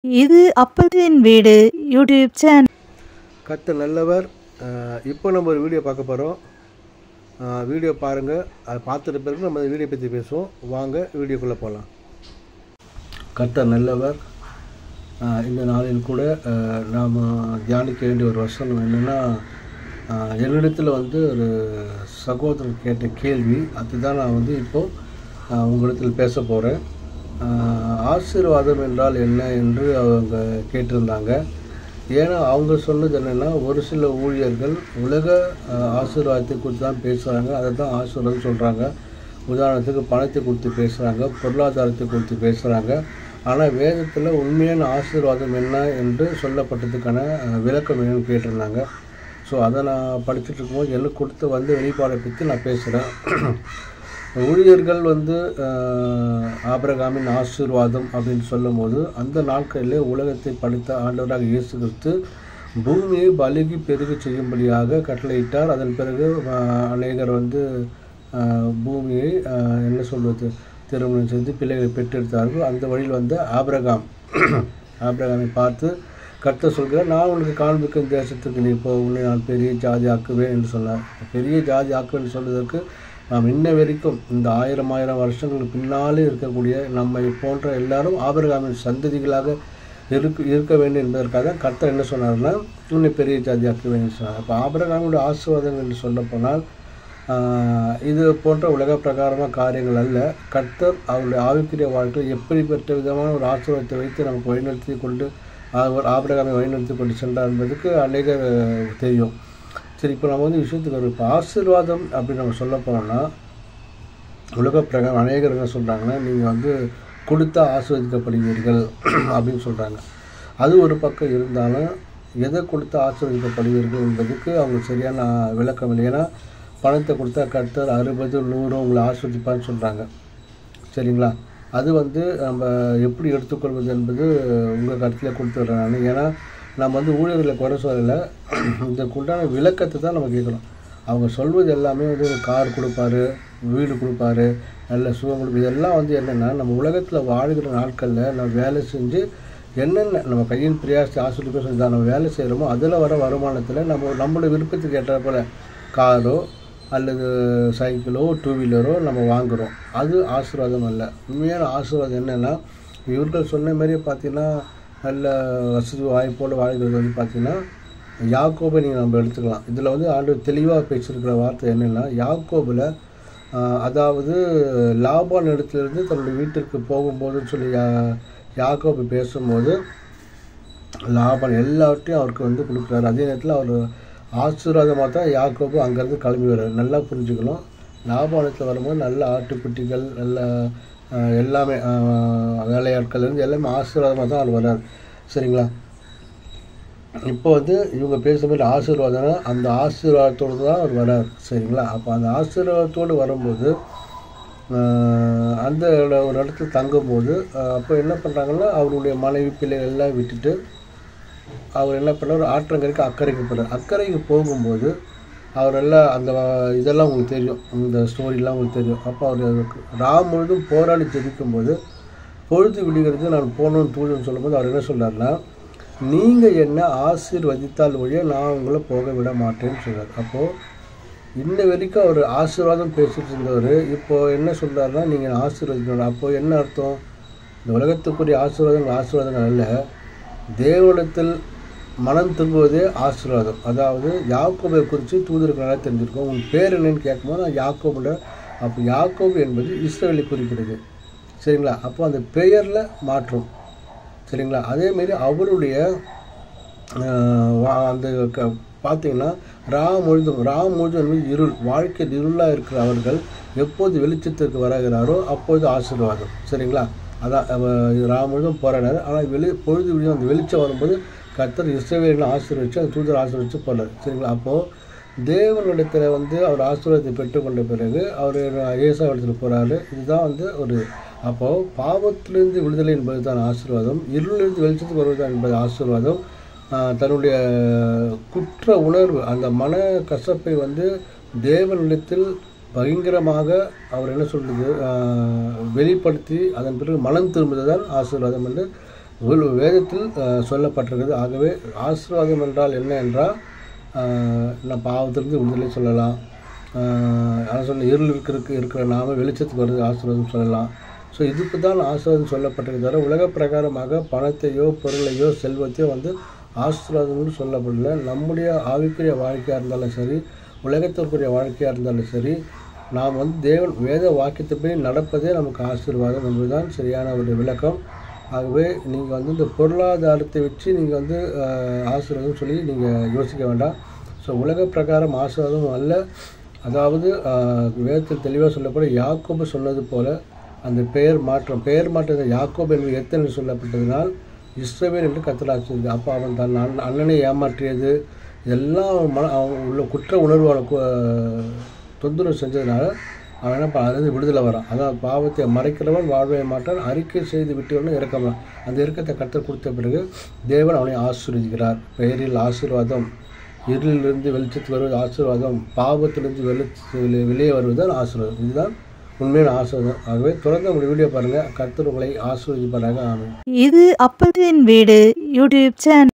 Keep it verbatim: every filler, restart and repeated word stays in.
இது அப்பத்தின் வீடு YouTube channel. கர்த்தர் நல்லவர். இப்போ நம்ம ஒரு வீடியோ பார்க்க போகிறோம். வீடியோ பாருங்கள். அதை பார்த்துட்ட பிறகு நம்ம வீடியோ பற்றி பேசுவோம். வாங்க வீடியோக்குள்ளே போகலாம். கர்த்தர் நல்லவர். இந்த நாளில் கூட நாம் தியானிக்க வேண்டிய ஒரு வசனம் என்னென்னா, என்னிடத்தில் வந்து ஒரு சகோதரர் கேட்ட கேள்வி, அதுதான் நான் வந்து இப்போது உங்களிடத்தில் பேச போகிறேன். ஆசீர்வாதம் என்றால் என்ன என்று அவங்க கேட்டிருந்தாங்க. ஏன்னா அவங்க சொன்னது என்னென்னா, ஒரு சில ஊழியர்கள் உலக ஆசீர்வாதத்தை குறித்து தான் பேசுகிறாங்க, அதை தான் ஆசீர்வாதம் சொல்கிறாங்க. உதாரணத்துக்கு பணத்தை குறித்து பேசுகிறாங்க, பொருளாதாரத்தை குறித்து பேசுகிறாங்க. ஆனால் வேதத்தில் உண்மையான ஆசீர்வாதம் என்ன என்று சொல்லப்பட்டதுக்கான விளக்கம் என்னன்னு கேட்டிருந்தாங்க. ஸோ அதை நான் படிச்சுட்டு இருக்கும்போது எனக்கு கொடுத்து வந்து வெளிப்பாடை பற்றி நான் பேசுகிறேன். ஊழியர்கள் வந்து ஆபிரகாமின் ஆசீர்வாதம் அப்படின்னு சொல்லும் போது, அந்த நாட்களிலே உலகத்தை படைத்த ஆண்டவராக இயேசு கிறிஸ்து பூமியை பலுகி பெருகி செய்யும்படியாக கட்டளையிட்டார். அதன் பிறகு அநேகர் வந்து பூமியை என்ன சொல்வது திருமணம் செய்து பிள்ளைகளை பெற்றெடுத்தார்கள். அந்த வழியில் வந்து ஆபிரகாம் ஆபிரகாமை பார்த்து கர்த்தர் சொல்கிறார், நான் உனக்கு காண்பிக்கும் தேசத்துக்கு நீ போ, உன்னை நான் பெரிய ஜாதி ஆக்குவேன் என்று சொன்னார். பெரிய ஜாதி ஆக்குவேன் என்று சொல்வதற்கு நாம் இன்ன வரைக்கும் இந்த ஆயிரம் ஆயிரம் வருஷங்களுக்கு பின்னாலே இருக்கக்கூடிய நம்மை போன்ற எல்லாரும் ஆபிரகாமின் சந்ததிகளாக இருக்க இருக்க வேண்டும் என்பதற்காக கர்த்தர் என்ன சொன்னார்னா, இன்னும் பெரிய ஜாதி ஆக்க வேண்டும் சொன்னார். அப்போ ஆபிரகாமுடைய ஆசீர்வாதம் என்று சொல்ல போனால் இது போன்ற உலக பிரகாரமான காரியங்கள் அல்ல. கர்த்தர் அவருடைய ஆவிக்குரிய வாழ்க்கையில் எப்படிப்பட்ட விதமான ஒரு ஆசீர்வாதத்தை வைத்து நமக்கு வழிநடத்தி கொண்டு அவர் ஆபிரகாமை வழிநடத்தி கொண்டு சென்றார் என்பதுக்கு அநேகர் தெரியும். சரி, இப்போ நம்ம வந்து விஷயத்துக்கு வரும். இப்போ ஆசீர்வாதம் அப்படின்னு நம்ம சொல்ல போனோம்னா, உலக பிரகாரம் அநேகர் என்ன சொல்கிறாங்கன்னா, நீங்கள் வந்து கொடுத்தா ஆசீர்வதிக்கப்படுவீர்கள் அப்படின்னு சொல்கிறாங்க. அது ஒரு பக்கம் இருந்தாலும் எதை கொடுத்தா ஆசீர்வதிக்கப்படுவீர்கள் என்பதுக்கு அவங்க சரியான விளக்கம் இல்லை. ஏன்னா பணத்தை கொடுத்தா கர்த்தர் அறுபது நூறு உங்களை ஆசீர்வதிப்பான்னு சொல்கிறாங்க. சரிங்களா? அது வந்து நம்ம எப்படி எடுத்துக்கொள்வது என்பது உங்கள் கருத்தில் கொடுத்துட்றேன் நான். ஏன்னா நம்ம வந்து ஊழியர்களை குறை சொல்லலை, இதுக்குண்டான விளக்கத்தை தான் நம்ம கேட்கணும். அவங்க சொல்வது எல்லாமே வந்து ஒரு கார் கொடுப்பாரு, வீடு கொடுப்பாரு, நல்ல சுகம் கொடுப்பாரு. இதெல்லாம் வந்து என்னென்னா, நம்ம உலகத்தில் வாழ்கிற நாட்களில் நம்ம வேலை செஞ்சு என்னென்ன நம்ம கையின் பிரியாசி ஆசிரியர்கள் சொல்லி தான் நம்ம வேலை செய்கிறோமோ அதில் வர வருமானத்தில் நம்ம நம்மளுடைய விருப்பத்துக்கு ஏற்ற போல் காரோ அல்லது சைக்கிளோ டூ வீலரோ நம்ம வாங்குகிறோம். அது ஆசீர்வாதம் அல்ல. உண்மையான ஆசீர்வாதம் என்னென்னா, இவர்கள் சொன்ன மாதிரியே பார்த்தீங்கன்னா நல்ல வசதி வாய்ப்போடு வாழ்கிறது வந்து பார்த்திங்கன்னா யாக்கோபை நீங்கள் நம்ம எடுத்துக்கலாம். இதில் வந்து ஆண்டவர் தெளிவாக பேசியிருக்கிற வார்த்தை என்னென்னா, யாக்கோபில் அதாவது லாபான் இடத்துலேருந்து தன்னுடைய வீட்டிற்கு போகும்போதுன்னு சொல்லி யா யாக்கோபு பேசும்போது லாபான் எல்லாவற்றையும் அவருக்கு வந்து கொடுக்குறாரு. அதே நேரத்தில் அவர் ஆசீர்வாதமாக தான் யாக்கோபு அங்கேருந்து கிளம்பி வர்றாரு. நல்லா புரிஞ்சுக்கணும். லாபானத்தில் வரும்போது நல்ல ஆட்டுக்குட்டிகள், நல்ல எல்லாமே வேலையாட்கள்லேருந்து எல்லாமே ஆசீர்வாதமாக தான் அவர் வர்றார். சரிங்களா? இப்போ வந்து இவங்க பேசும்போது ஆசீர்வாதம்னா அந்த ஆசீர்வாதத்தோடு தான் அவர் வர்றார். சரிங்களா? அப்போ அந்த ஆசீர்வாதத்தோடு வரும்போது அந்த ஒரு இடத்துல தங்கும்போது அப்போ என்ன பண்ணுறாங்கன்னா, அவருடைய மனைவி பிள்ளைகள் எல்லாம் விட்டுட்டு அவர் என்ன பண்ணார், ஆற்றங்கரைக்கு அக்கறைக்கு போகிறார். அக்கறைக்கு போகும்போது அவரெல்லாம் அந்த இதெல்லாம் உங்களுக்கு தெரியும், இந்த ஸ்டோரிலாம் உங்களுக்கு தெரியும். அப்போ அவர் ராம் முழுதும் போராடி ஜெபிக்கும்போது பொழுது விடுகிறது நான் போகணும்னு தூதுன்னு சொல்லும்போது அவர் என்ன சொல்கிறாருன்னா, நீங்கள் என்ன ஆசீர்வதித்தால் ஒழிய நான் உங்களை போக விட மாட்டேன்னு சொல்கிறார். அப்போது இன்ன வரைக்கும் அவர் ஆசீர்வாதம் பேசிட்டு இருந்தவர் இப்போது என்ன சொல்கிறாருன்னா, நீங்கள் ஆசீர்வதிக்கணும். அப்போது என்ன அர்த்தம்? இந்த உலகத்துக்குரிய ஆசீர்வாதங்கள் ஆசீர்வாதங்கள் அல்ல, தேவனிடத்தில் மனம் திரும்புவதே ஆசீர்வாதம். அதாவது யாக்கோபை குறித்து தூதருக்கு நல்லா தெரிஞ்சிருக்கோம். உன் பேர் என்னன்னு கேட்கும்போது நான் யாக்கோபுட, அப்போ யாக்கோபு என்பது இஸ்ரவேலை குறிக்கிறது. சரிங்களா? அப்போ அந்த பெயரில் மாற்றம். சரிங்களா? அதேமாரி அவருடைய அந்த பார்த்தீங்கன்னா ராம் முழுதும் ராம் முழுதும் என்பது இருள், வாழ்க்கையில் இருளாக இருக்கிற அவர்கள் எப்போது வெளிச்சத்திற்கு வருகிறாரோ அப்போது ஆசீர்வாதம். சரிங்களா? அதான் ராம் முழுதும் போராடார். ஆனால் வெளி பொழுது விடியும் அந்த வெளிச்சம் வரும்போது கர்த்தர் இஸ்ரவேலை ஆசீர்வதிச்சு அந்த தூதர் ஆசீர்வதிச்சு போனார். சரிங்களா? அப்போது தேவனிடத்தில் வந்து அவர் ஆசீர்வாதத்தை பெற்றுக்கொண்ட பிறகு அவர் ஏசாயா இடத்துல போகிறாரு. இதுதான் வந்து ஒரு அப்போது பாவத்திலிருந்து விடுதலை என்பது தான் ஆசீர்வாதம், இருளிலிருந்து வெளிச்சத்துக்கு வருவது தான் என்பது ஆசீர்வாதம். தன்னுடைய குற்ற உணர்வு, அந்த மன கசப்பை வந்து தேவனிடத்தில் பயங்கரமாக அவர் என்ன சொல்கிறது வெளிப்படுத்தி அதன் பிறகு மனம் திரும்புவதுதான் ஆசீர்வாதம் என்று வேதத்தில் சொல்லப்பட்டிருக்கிறது. ஆகவே ஆசீர்வாதம் என்றால் என்ன என்றால் நான் பாவத்திலிருந்து விடுதலை சொல்லலாம். அதை சொன்ன இருள் இருக்கிறதுக்கு இருக்கிற நாம வெளிச்சத்துக்கு வருது ஆசீர்வாதம் சொல்லலாம். ஸோ இதுக்கு தான் ஆசீர்வாதம் சொல்லப்பட்டிருக்கு தவிர உலக பிரகாரமாக பணத்தையோ பொருளையோ செல்வத்தையோ வந்து ஆசீர்வாதம்னு சொல்லப்படல. நம்முடைய ஆவிக்குரிய வாழ்க்கையாக இருந்தாலும் சரி, உலகத்திற்குரிய வாழ்க்கையாக இருந்தாலும் சரி, நாம் வந்து தேவன் வேத வாக்கியத்தைப்படி நடப்பதே நமக்கு ஆசீர்வாதம் என்பதுதான் சரியான ஒரு விளக்கம். ஆகவே நீங்கள் வந்து இந்த பொருளாதாரத்தை வச்சு நீங்கள் வந்து ஆசீர்வாதம் சொல்லி நீங்கள் யோசிக்க வேண்டாம். ஸோ உலக பிரகாரம் ஆசீர்வாதம் அல்ல. அதாவது வேதத்தில் தெளிவாக சொல்லப்படும் யாக்கோபு சொன்னது போல் அந்த பெயர் மாற்றம் பெயர் மாற்றம் யாக்கோபு என்று எத்தனை சொல்லப்பட்டதினால் இஸ்ரவேல் என்று கர்த்தர். அப்போ அவன் தன் அண்ணன் அண்ணனை ஏமாற்றியது இதெல்லாம் மன அவன் உள்ள குற்ற உணர்வு அவனுக்கு தொந்தரவு செஞ்சதுனால அவன் என்ன அதுலேருந்து விடுதலை வரான். அதான் பாவத்தை மறைக்கிறவன் வாழ்வை மாட்டான், அறிக்கை செய்து விட்டுவனும் இறக்கவன். அந்த இறக்கத்தை கர்த்தர் கொடுத்த பிறகு தேவன் அவனை ஆசீர்வதிக்கிறார். பெயரில் ஆசீர்வாதம், இருளிலிருந்து வெளிச்சத்துக்கு வருவது ஆசீர்வாதம், பாவத்திலிருந்து வெளி வெளியே வருவதுதான் ஆசீர்வாதம். இதுதான் உண்மையான ஆசீர்வாதம். ஆகவே தொடர்ந்து உங்களுடைய வீடியோ பாருங்கள். கர்த்தர் உங்களை ஆசீர்வதிப்பாராக. ஆமென். இது அப்பத்தின் வீடு யூடியூப் சேனல்.